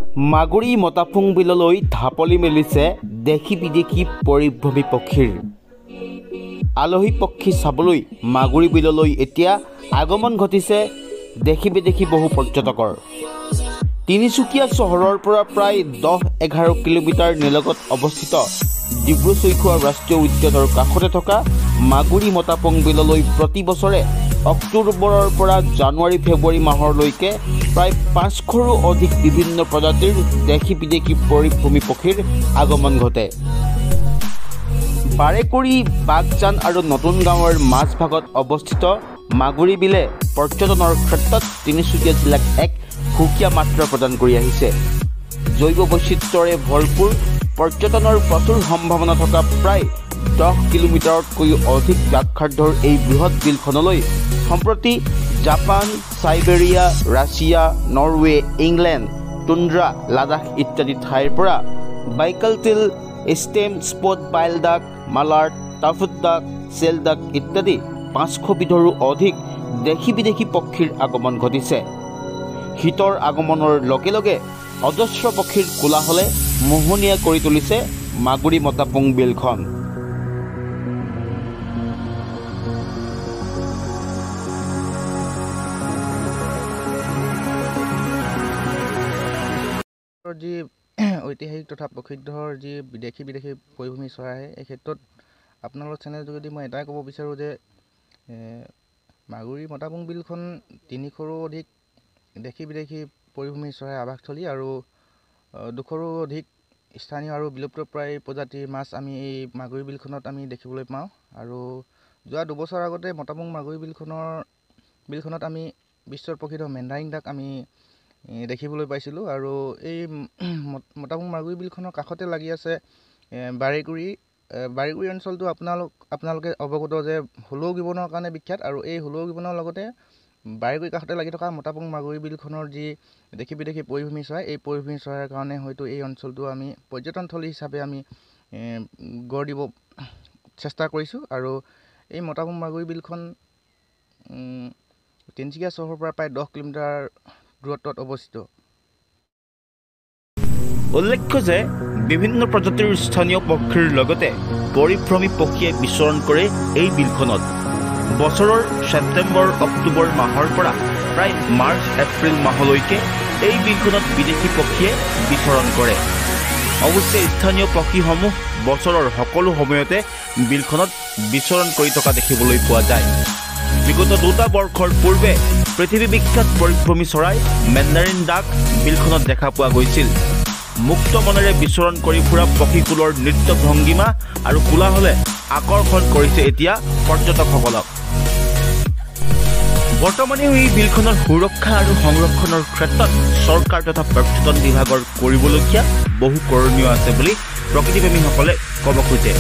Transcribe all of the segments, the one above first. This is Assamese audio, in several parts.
মাগুৰী মতাপুং বিললৈ ঢাপলি মেলিছে দেশী বিদেশী পৰিভ্ৰমী পক্ষীৰ আলহী পক্ষী চাবলৈ মাগুৰী বিললৈ এতিয়া আগমন ঘটিছে দেশী বিদেশী বহু পৰ্যটকৰ তিনিচুকীয়া চহৰৰ পৰা প্ৰায় 10-11 কিলোমিটাৰ নিলগত অৱস্থিত ডিব্ৰু-চৈখোৱা ৰাষ্ট্ৰীয় উদ্যানৰ কাষতে থকা মাগুৰী মতাপুং বিললৈ প্ৰতি বছৰে অক্টোবৰৰ পৰা জানুৱাৰী-ফেব্ৰুৱাৰী মাহলৈকে প্ৰায় 500ৰো অধিক বিভিন্ন প্ৰজাতিৰ দেশী বিদেশী পৰিভ্ৰমী পক্ষীৰ আগমন ঘটে। বাৰেকুৰি বাগজান আৰু নতুন গাঁৱৰ মাজভাগত অৱস্থিত মাগুৰী বিলে পৰ্যটনৰ ক্ষেত্ৰত তিনিচুকীয়া জিলাক এক সুকীয়া মাত্ৰা প্ৰদান কৰি আহিছে। জৈৱ বৈচিত্ৰ্যৰে ভৰপূৰ পৰ্যটনৰ প্ৰচুৰ সম্ভাৱনা থকা প্ৰায় 10 কিলোমিটাৰতকৈও অধিক ব্যাসাৰ্ধৰ এই বৃহৎ বিলখনলৈ সম্প্ৰতি Japan, Siberia, Russia, Norway, England, tundra, Ladakh ইত্যাদি ঠাইৰ পৰা বাইকালটিল, ষ্টেম, স্পট বাইল ডাক, মালাৰ্ট, টাফুট ডাক, চেল ডাক ইত্যাদি 500 বিধৰো অধিক দেশী বিদেশী পক্ষীৰ আগমন ঘটিছে। শীতৰ আগমনৰ লগে লগে অজস্ৰ পক্ষীৰ কোলাহলে মোহনীয়া কৰি তুলিছে মাগুৰী মতাপুং বিলখন। যি ঐতিহাসিক তথা প্ৰসিদ্ধৰ যি বিদেশী পৰিভ্ৰমী চৰাই এই ক্ষেত্ৰত আপোনালোকৰ চেনেল যোগেদি মই এটাই ক'ব বিচাৰোঁ যে মাগুৰী মতাপুং বিলখন 300ৰো অধিক দেশী বিদেশী পৰিভ্ৰমী চৰাই আৱাসস্থলী আৰু 200ৰো অধিক স্থানীয় আৰু বিলুপ্তপ্ৰায় প্ৰজাতিৰ মাছ আমি এই মাগুৰী বিলখনত আমি দেখিবলৈ পাওঁ। আৰু যোৱা 2 বছৰ আগতে মতাপুং মাগুৰী বিলখনত আমি বিশ্বৰ প্ৰসিদ্ধ মেণ্ডাৰিং ডাক আমি দেখিবলৈ পাইছিলোঁ। আৰু এই মতাপুং মাগুৰী বিলখনৰ কাষতে লাগি আছে বাৰেকুৰি অঞ্চলটো আপোনালোকে অৱগত যে হুলৌ গিবনৰ কাৰণে বিখ্যাত। আৰু এই হুলৌ গিবনৰ লগতে বাৰেকুৰি কাষতে লাগি থকা মতাপুং মাগুৰী বিলখনৰ যি দেশী বিদেশী পৰিভ্ৰমী চৰাই এই পৰিভ্ৰমী চৰাইৰ কাৰণে হয়তো এই অঞ্চলটো আমি পৰ্যটনথলী হিচাপে আমি গঢ় দিব চেষ্টা কৰিছোঁ। আৰু এই মতাপুং মাগুৰী বিলখন তিনিচুকীয়া চহৰৰ পৰা প্ৰায় 10 কিলোমিটাৰ দূৰত্বত অৱস্থিত। উল্লেখ্য যে বিভিন্ন প্ৰজাতিৰ স্থানীয় পক্ষীৰ লগতে পৰিভ্ৰমী পক্ষীয়ে বিচৰণ কৰে এই বিলখনত। বছৰৰ ছেপ্টেম্বৰ অক্টোবৰ মাহৰ পৰা প্ৰায় মাৰ্চ এপ্ৰিল মাহলৈকে এই বিলখনত বিদেশী পক্ষীয়ে বিচৰণ কৰে। অৱশ্যে স্থানীয় পক্ষীসমূহ বছৰৰ সকলো সময়তে বিলখনত বিচৰণ কৰি থকা দেখিবলৈ পোৱা যায়। বিগত 2টা বৰ্ষৰ পূৰ্বে পৃথিৱী বিখ্যাত পৰিভ্ৰমী চৰাই মেণ্ডাৰিন ডাক বিলখনত দেখা পোৱা গৈছিল। মুক্ত মনেৰে বিচৰণ কৰি ফুৰা পক্ষীকুলৰ নৃত্য ভংগীমা আৰু কোলাহলে আকৰ্ষণ কৰিছে এতিয়া পৰ্যটকসকলক। বৰ্তমানেও এই বিলখনৰ সুৰক্ষা আৰু সংৰক্ষণৰ ক্ষেত্ৰত চৰকাৰ তথা পৰ্যটন বিভাগৰ কৰিবলগীয়া বহু কৰণীয় আছে বুলি প্ৰকৃতিপ্ৰেমীসকলে ক'ব খোজে।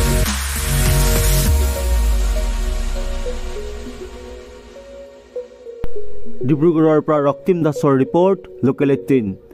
ডিব্ৰুগড়ৰ পৰা ৰক্তিম দাসৰ ৰিপৰ্ট, লোকেল 18।